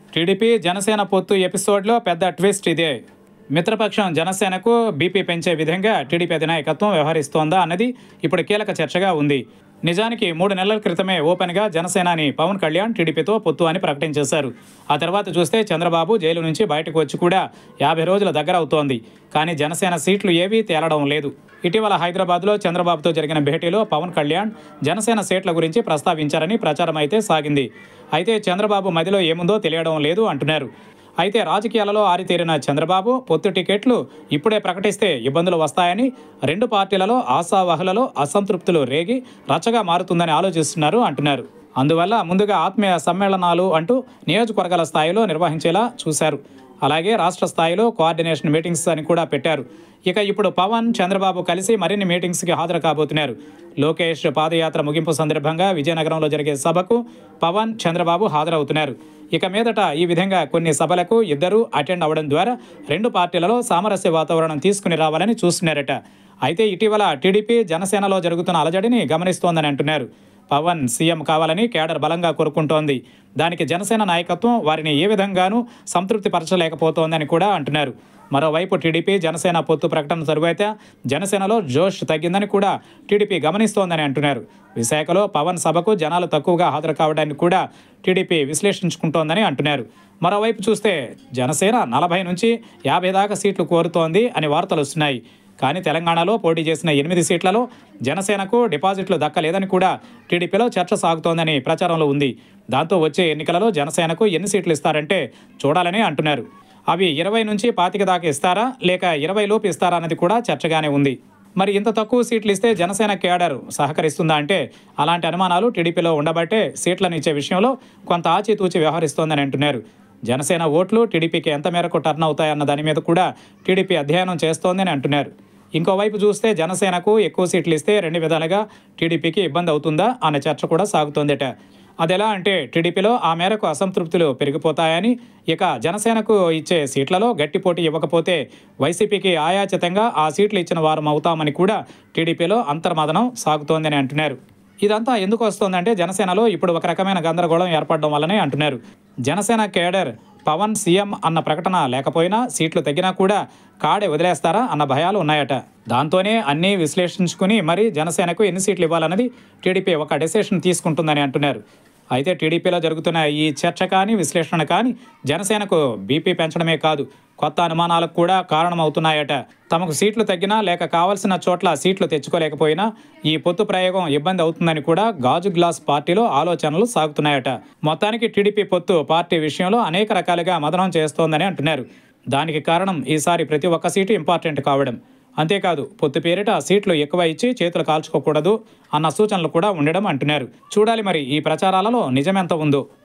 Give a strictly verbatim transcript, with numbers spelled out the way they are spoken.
TDP Janasena పొత్తు ఎపిసోడ్లో పెద్ద ట్విస్ట్ ఇదే. మిత్రపక్షం జనసేనకు బీపీ పెంచే విధంగా టీడీపీ అధినాయకత్వం వ్యవహరిస్తోందా అన్నది ఇప్పుడు కీలక చర్చగా ఉంది. నిజానికి మూడు నెలల క్రితమే ఓపెన్గా జనసేనాని పవన్ కళ్యాణ్ టీడీపీతో పొత్తు అని ప్రకటించేశారు. ఆ తర్వాత చూస్తే చంద్రబాబు జైలు నుంచి బయటకు వచ్చి కూడా యాభై రోజుల దగ్గర అవుతోంది. కానీ జనసేన సీట్లు ఏవీ తేలడం లేదు. ఇటీవల హైదరాబాద్లో చంద్రబాబుతో జరిగిన భేటీలో పవన్ కళ్యాణ్ జనసేన సీట్ల గురించి ప్రస్తావించారని ప్రచారం అయితే సాగింది. అయితే చంద్రబాబు మదిలో ఏముందో తెలియడం లేదు అంటున్నారు. అయితే రాజకీయాలలో ఆరితేరిన చంద్రబాబు పొత్తు టికెట్లు ఇప్పుడే ప్రకటిస్తే ఇబ్బందులు వస్తాయని, రెండు పార్టీలలో ఆశావహులలో అసంతృప్తులు రేగి రచ్చగా మారుతుందని ఆలోచిస్తున్నారు అంటున్నారు. అందువల్ల ముందుగా ఆత్మీయ సమ్మేళనాలు అంటూ నియోజకవర్గాల స్థాయిలో నిర్వహించేలా చూశారు. అలాగే రాష్ట్ర స్థాయిలో కోఆర్డినేషన్ మీటింగ్స్ అని కూడా పెట్టారు. ఇక ఇప్పుడు పవన్ చంద్రబాబు కలిసి మరిన్ని మీటింగ్స్కి హాజరు కాబోతున్నారు. లోకేష్ పాదయాత్ర ముగింపు సందర్భంగా విజయనగరంలో జరిగే సభకు పవన్ చంద్రబాబు హాజరవుతున్నారు. ఇక మీదట ఈ విధంగా కొన్ని సభలకు ఇద్దరూ అటెండ్ అవ్వడం ద్వారా రెండు పార్టీలలో సామరస్య వాతావరణం తీసుకుని రావాలని చూస్తున్నారట. అయితే ఇటీవల టీడీపీ జనసేనలో జరుగుతున్న అలజడిని గమనిస్తోందని అంటున్నారు. పవన్ సీఎం కావాలని కేడర్ బలంగా కోరుకుంటోంది. దానికి జనసేన నాయకత్వం వారిని ఏ విధంగానూ సంతృప్తిపరచలేకపోతోందని కూడా అంటున్నారు. మరోవైపు టీడీపీ జనసేన పొత్తు ప్రకటన తరువాత జనసేనలో జోష్ తగ్గిందని కూడా టీడీపీ గమనిస్తోందని అంటున్నారు. విశాఖలో పవన్ సభకు జనాలు తక్కువగా హాజరు కావడాన్ని కూడా టీడీపీ విశ్లేషించుకుంటోందని అంటున్నారు. మరోవైపు చూస్తే జనసేన నలభై నుంచి యాభై దాకా సీట్లు కోరుతోంది అని వార్తలు వస్తున్నాయి. కానీ తెలంగాణలో పోటీ చేసిన ఎనిమిది సీట్లలో జనసేనకు డిపాజిట్లు దక్కలేదని కూడా టీడీపీలో చర్చ సాగుతోందని ప్రచారంలో ఉంది. దాంతో వచ్చే ఎన్నికలలో జనసేనకు ఎన్ని సీట్లు ఇస్తారంటే చూడాలని అంటున్నారు. అవి ఇరవై నుంచి పాతిక దాకా ఇస్తారా లేక ఇరవై లోపు ఇస్తారా అన్నది కూడా చర్చగానే ఉంది. మరి ఇంత తక్కువ సీట్లు ఇస్తే జనసేన కేడర్ సహకరిస్తుందా అంటే అలాంటి అనుమానాలు టీడీపీలో ఉండబట్టే సీట్లను ఇచ్చే విషయంలో కొంత ఆచితూచి వ్యవహరిస్తోందని అంటున్నారు. జనసేన ఓట్లు టీడీపీకి ఎంత మేరకు టర్న్ అవుతాయన్న దాని మీద కూడా టీడీపీ అధ్యయనం చేస్తోందని అంటున్నారు. ఇంకోవైపు చూస్తే జనసేనకు ఎక్కువ సీట్లు ఇస్తే రెండు విధాలుగా టీడీపీకి ఇబ్బంది అవుతుందా అన్న చర్చ కూడా సాగుతోందట. అదెలా అంటే టీడీపీలో ఆ మేరకు అసంతృప్తులు పెరిగిపోతాయని, ఇక జనసేనకు ఇచ్చే సీట్లలో గట్టి పోటీ ఇవ్వకపోతే వైసీపీకి ఆయాచితంగా ఆ సీట్లు ఇచ్చిన వారం అవుతామని కూడా టీడీపీలో అంతర్మదనం సాగుతోందని అంటున్నారు. ఇదంతా ఎందుకు వస్తోందంటే జనసేనలో ఇప్పుడు ఒక రకమైన గందరగోళం ఏర్పడడం వల్లనే అంటున్నారు. జనసేన కేడర్ పవన్ సీఎం అన్న ప్రకటన లేకపోయినా సీట్లు తగ్గినా కూడా కాడే వదిలేస్తారా అన్న భయాలు ఉన్నాయట. దాంతోనే అన్నీ విశ్లేషించుకుని మరి జనసేనకు ఎన్ని సీట్లు ఇవ్వాలన్నది టీడీపీ ఒక డెసిషన్ తీసుకుంటుందని అంటున్నారు. అయితే టీడీపీలో జరుగుతున్న ఈ చర్చ కానీ విశ్లేషణ కానీ జనసేనకు బీపీ పెంచడమే కాదు, కొత్త అనుమానాలకు కూడా కారణమవుతున్నాయట. తమకు సీట్లు తగ్గినా లేక కావాల్సిన చోట్ల సీట్లు తెచ్చుకోలేకపోయినా ఈ పొత్తు ప్రయోగం ఇబ్బంది అవుతుందని కూడా గాజు గ్లాస్ పార్టీలో ఆలోచనలు సాగుతున్నాయట. మొత్తానికి టీడీపీ పొత్తు పార్టీ విషయంలో అనేక రకాలుగా మదనం చేస్తోందని అంటున్నారు. దానికి కారణం ఈసారి ప్రతి ఒక్క సీటు ఇంపార్టెంట్ కావడం. అంతేకాదు పొత్తు పేరిట సీట్లు ఎక్కువ ఇచ్చి చేతులు కాల్చుకోకూడదు అన్న సూచనలు కూడా ఉండడం అంటున్నారు. చూడాలి మరి ఈ ప్రచారాలలో నిజమెంత ఉందో.